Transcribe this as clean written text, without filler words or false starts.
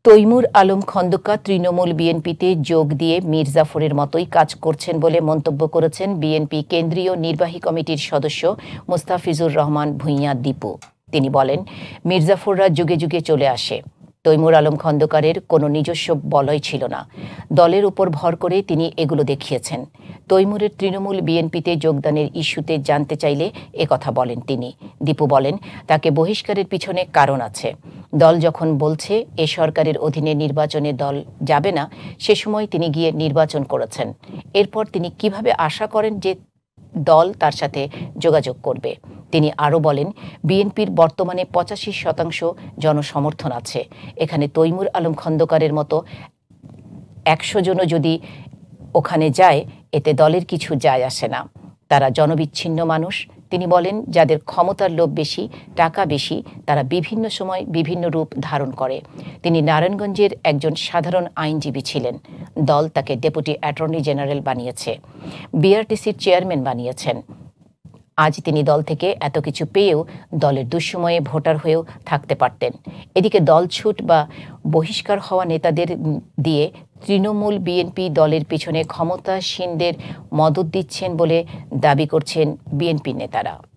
তৈমুর আলম খন্দকার তৃণমূল বিএনপিতে যোগ দিয়ে মির জাফরের মতোই কাজ করছেন বলে মন্তব্য করেছেন বিএনপি কেন্দ্রীয় নির্বাহী কমিটির সদস্য মোস্তাফিজুর রহমান ভূঁইয়া দীপু। তিনি বলেন, মির জাফররা যুগে যুগে চলে আসে। তৈমুর আলম খন্দকারের কোনো নিজস্ব বলয় ছিল না। দলের উপর ভর করে তিনি এগুলো দেখিয়েছেন। তৈমুরের তৃণমূল বিএনপিতে যোগদানের ইস্যুতে জানতে চাইলে একথা বলেন তিনি। দীপু বলেন, তাকে বহিষ্কারের পিছনে কারণ আছে। দল যখন বলছে এ সরকারের অধীনে নির্বাচনে দল যাবে না, সে সময় তিনি গিয়ে নির্বাচন করেছেন। এরপর তিনি কিভাবে আশা করেন যে দল তার সাথে যোগাযোগ করবে? তিনি আরও বলেন, বিএনপির বর্তমানে ৮৫% জনসমর্থন আছে। এখানে তৈমুর আলম খন্দকারের মতো ১০০ জনও যদি ওখানে যায়, এতে দলের কিছু যায় আসে না। তারা জনবিচ্ছিন্ন মানুষ। তিনি বলেন, যাদের ক্ষমতার লোভ বেশি, টাকা বেশি, তারা বিভিন্ন সময় বিভিন্ন রূপ ধারণ করে। তিনি নারায়ণগঞ্জের একজন সাধারণ আইনজীবী ছিলেন। দল তাকে ডেপুটি অ্যাটর্নি জেনারেল বানিয়েছে, বিআরটিসির চেয়ারম্যান বানিয়েছেন। আজ তিনি দল থেকে এত কিছু পেয়েও দলের দুঃসময়ে ভোটার হয়েও থাকতে পারতেন। এদিকে দলছুট বা বহিষ্কার হওয়া নেতাদের দিয়ে তৃণমূল বিএনপি দলের পিছনে ক্ষমতাসীনদের মদত দিচ্ছেন বলে দাবি করছেন বিএনপি নেতারা।